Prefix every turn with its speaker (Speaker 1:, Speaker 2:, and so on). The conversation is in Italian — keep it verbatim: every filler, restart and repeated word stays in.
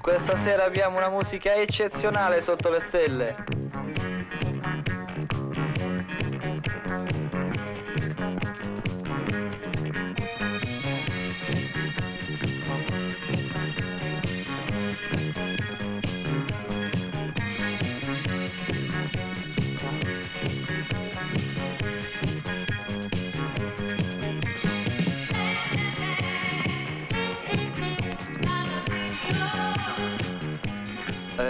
Speaker 1: Questa sera abbiamo una musica eccezionale sotto le stelle.